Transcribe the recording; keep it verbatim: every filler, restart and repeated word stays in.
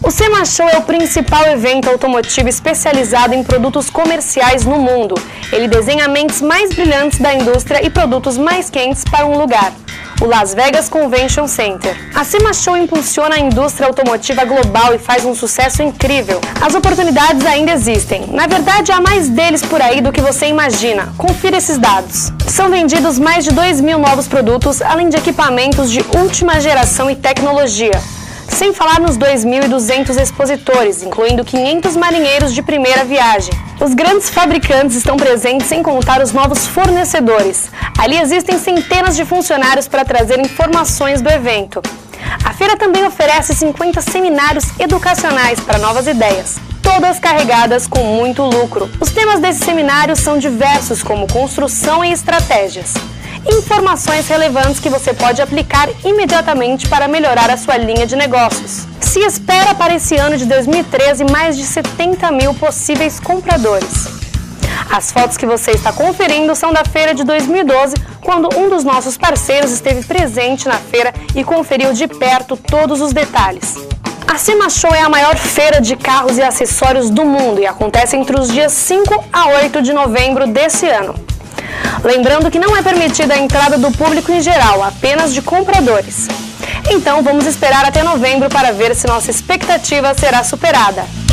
O SEMA Show é o principal evento automotivo especializado em produtos comerciais no mundo. Ele desenha mentes mais brilhantes da indústria e produtos mais quentes para um lugar, o Las Vegas Convention Center. A SEMA Show impulsiona a indústria automotiva global e faz um sucesso incrível. As oportunidades ainda existem. Na verdade, há mais deles por aí do que você imagina. Confira esses dados. São vendidos mais de dois mil novos produtos, além de equipamentos de última geração e tecnologia. Sem falar nos dois mil e duzentos expositores, incluindo quinhentos marinheiros de primeira viagem. Os grandes fabricantes estão presentes, sem contar os novos fornecedores. Ali existem centenas de funcionários para trazer informações do evento. A feira também oferece cinquenta seminários educacionais para novas ideias, todas carregadas com muito lucro. Os temas desses seminários são diversos, como construção e estratégias. Informações relevantes que você pode aplicar imediatamente para melhorar a sua linha de negócios. Se espera para esse ano de dois mil e treze mais de setenta mil possíveis compradores. As fotos que você está conferindo são da feira de dois mil e doze, quando um dos nossos parceiros esteve presente na feira e conferiu de perto todos os detalhes. A SEMA Show é a maior feira de carros e acessórios do mundo e acontece entre os dias cinco a oito de novembro desse ano. Lembrando que não é permitida a entrada do público em geral, apenas de compradores. Então vamos esperar até novembro para ver se nossa expectativa será superada.